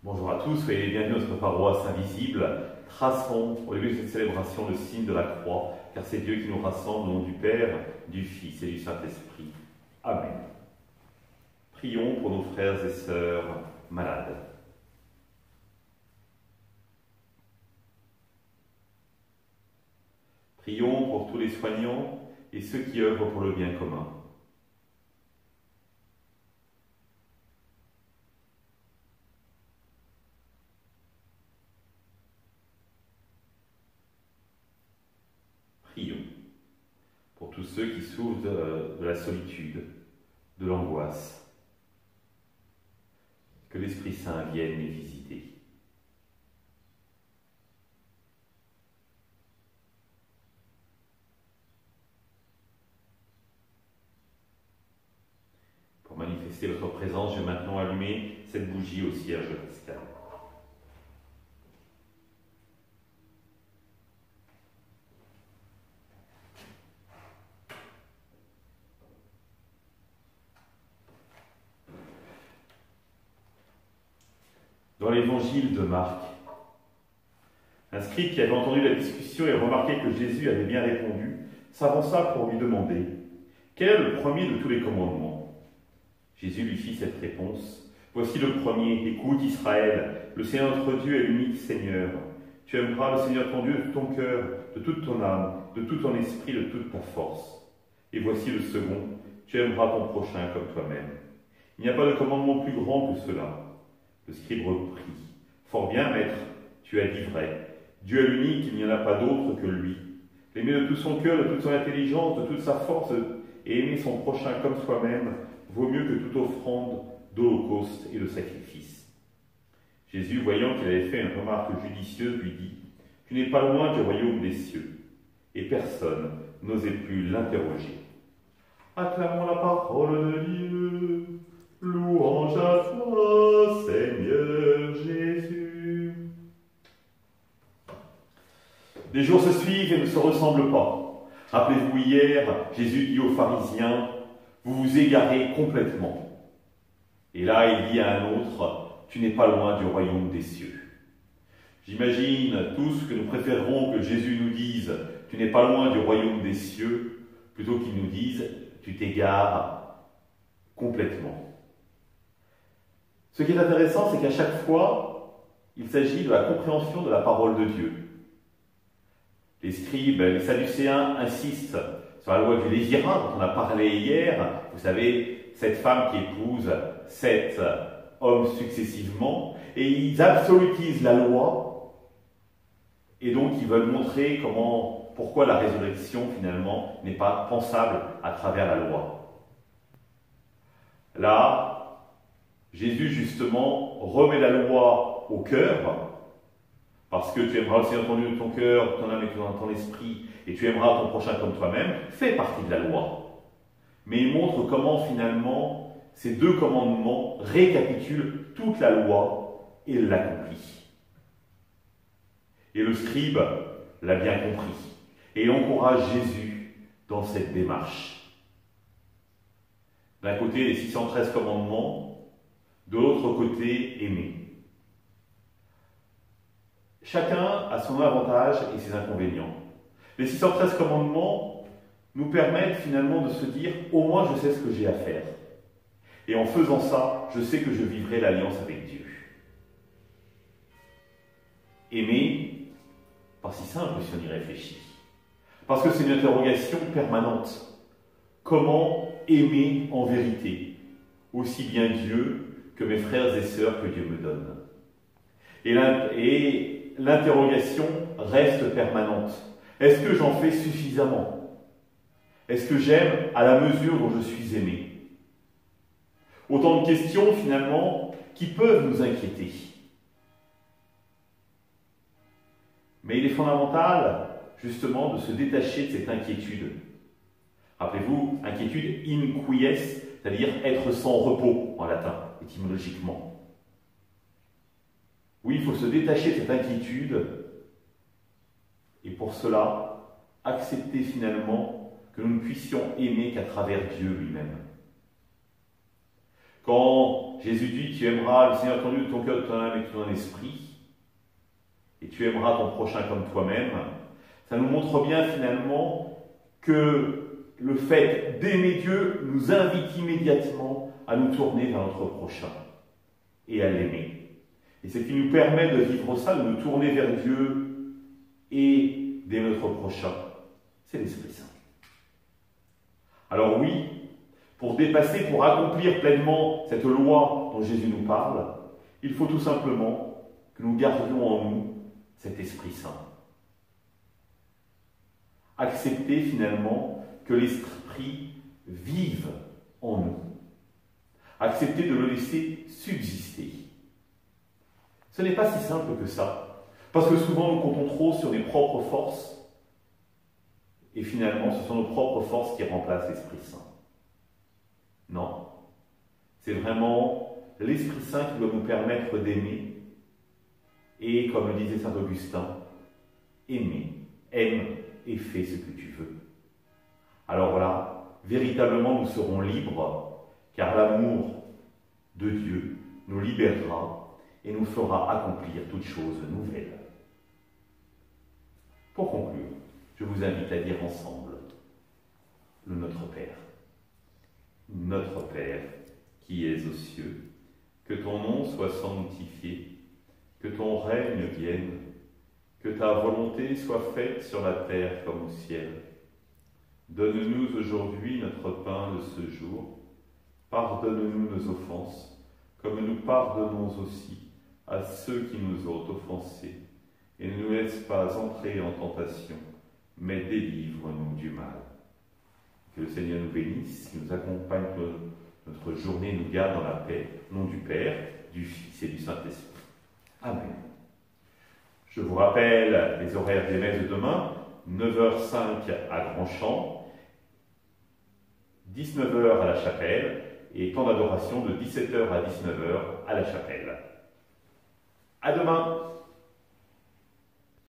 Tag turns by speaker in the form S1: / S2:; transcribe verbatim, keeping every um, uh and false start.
S1: Bonjour à tous, soyez les bienvenus à notre paroisse invisible. Traçons au début de cette célébration le signe de la croix, car c'est Dieu qui nous rassemble au nom du Père, du Fils et du Saint-Esprit. Amen. Prions pour nos frères et sœurs malades. Prions pour tous les soignants et ceux qui œuvrent pour le bien commun. Prions pour tous ceux qui souffrent de, de la solitude, de l'angoisse. Que l'Esprit Saint vienne les visiter. Pour manifester votre présence, je vais maintenant allumer cette bougie au cierge pascal. Dans l'évangile de Marc, un scribe qui avait entendu la discussion et remarqué que Jésus avait bien répondu, s'avança pour lui demander « Quel est le premier de tous les commandements ?» Jésus lui fit cette réponse « Voici le premier, écoute Israël, le Seigneur notre Dieu est l'unique Seigneur. Tu aimeras le Seigneur ton Dieu de tout ton cœur, de toute ton âme, de tout ton esprit, de toute ta force. Et voici le second, tu aimeras ton prochain comme toi-même. Il n'y a pas de commandement plus grand que cela. » Le scribe reprit. « Fort bien, maître, tu as dit vrai. Dieu est l'unique, il n'y en a pas d'autre que lui. L'aimer de tout son cœur, de toute son intelligence, de toute sa force, et aimer son prochain comme soi-même, vaut mieux que toute offrande d'holocauste et de sacrifice. » Jésus, voyant qu'il avait fait une remarque judicieuse, lui dit « Tu n'es pas loin du royaume des cieux. » Et personne n'osait plus l'interroger. Acclamons la parole de Dieu. Louange à toi, Seigneur Jésus. Les jours se suivent et ne se ressemblent pas. Rappelez-vous hier, Jésus dit aux pharisiens, vous vous égarez complètement. Et là, il dit à un autre, tu n'es pas loin du royaume des cieux. J'imagine tous que nous préférerons que Jésus nous dise, tu n'es pas loin du royaume des cieux, plutôt qu'il nous dise, tu t'égares complètement. Ce qui est intéressant, c'est qu'à chaque fois, il s'agit de la compréhension de la parole de Dieu. Les scribes, les sadducéens insistent sur la loi du lévirin dont on a parlé hier. Vous savez, cette femme qui épouse sept hommes successivement, et ils absolutisent la loi, et donc ils veulent montrer comment, pourquoi la résurrection finalement n'est pas pensable à travers la loi. Là, Jésus, justement, remet la loi au cœur, parce que tu aimeras le Seigneur ton Dieu de ton cœur, ton âme et ton, ton esprit, et tu aimeras ton prochain comme toi-même, fait partie de la loi. Mais il montre comment, finalement, ces deux commandements récapitulent toute la loi et l'accomplissent. Et le scribe l'a bien compris, et il encourage Jésus dans cette démarche. D'un côté, les six cent treize commandements, de l'autre côté, aimer. Chacun a son avantage et ses inconvénients. Les six cent treize commandements nous permettent finalement de se dire « au moins je sais ce que j'ai à faire ». Et en faisant ça, je sais que je vivrai l'alliance avec Dieu. Aimer, pas si simple si on y réfléchit. Parce que c'est une interrogation permanente. Comment aimer en vérité, aussi bien Dieu que mes frères et sœurs que Dieu me donne. Et l'interrogation reste permanente. Est-ce que j'en fais suffisamment? Est-ce que j'aime à la mesure dont je suis aimé? Autant de questions, finalement, qui peuvent nous inquiéter. Mais il est fondamental, justement, de se détacher de cette inquiétude. Rappelez-vous, inquiétude in quies, c'est-à-dire être sans repos, en latin, étymologiquement. Oui, il faut se détacher de cette inquiétude, et pour cela, accepter finalement que nous ne puissions aimer qu'à travers Dieu lui-même. Quand Jésus dit, tu aimeras le Seigneur ton Dieu de ton cœur, de ton âme et de ton esprit, et tu aimeras ton prochain comme toi-même, ça nous montre bien finalement que le fait d'aimer Dieu nous invite immédiatement à nous tourner vers notre prochain et à l'aimer. Et ce qui nous permet de vivre ça, de nous tourner vers Dieu et d'aimer notre prochain, c'est l'Esprit Saint. Alors oui, pour dépasser, pour accomplir pleinement cette loi dont Jésus nous parle, il faut tout simplement que nous gardions en nous cet Esprit Saint. Accepter finalement que l'Esprit vive en nous. Accepter de le laisser subsister. Ce n'est pas si simple que ça. Parce que souvent, nous comptons trop sur nos propres forces. Et finalement, ce sont nos propres forces qui remplacent l'Esprit Saint. Non. C'est vraiment l'Esprit Saint qui doit nous permettre d'aimer. Et, comme le disait saint Augustin, aimer, aime et fais ce que tu veux. Alors là, véritablement, nous serons libres, car l'amour de Dieu nous libérera et nous fera accomplir toutes choses nouvelles. Pour conclure, je vous invite à dire ensemble le Notre Père. Notre Père, qui es aux cieux, que ton nom soit sanctifié, que ton règne vienne, que ta volonté soit faite sur la terre comme au ciel. Donne-nous aujourd'hui notre pain de ce jour. Pardonne-nous nos offenses, comme nous pardonnons aussi à ceux qui nous ont offensés. Et ne nous laisse pas entrer en tentation, mais délivre-nous du mal. Que le Seigneur nous bénisse, qu'il nous accompagne pour notre journée, nous garde dans la paix, au nom du Père, du Fils et du Saint-Esprit. Amen. Je vous rappelle les horaires des messes de demain, neuf heures cinq à Grandchamp, dix-neuf heures à la chapelle, et temps d'adoration de dix-sept heures à dix-neuf heures à la chapelle. À demain!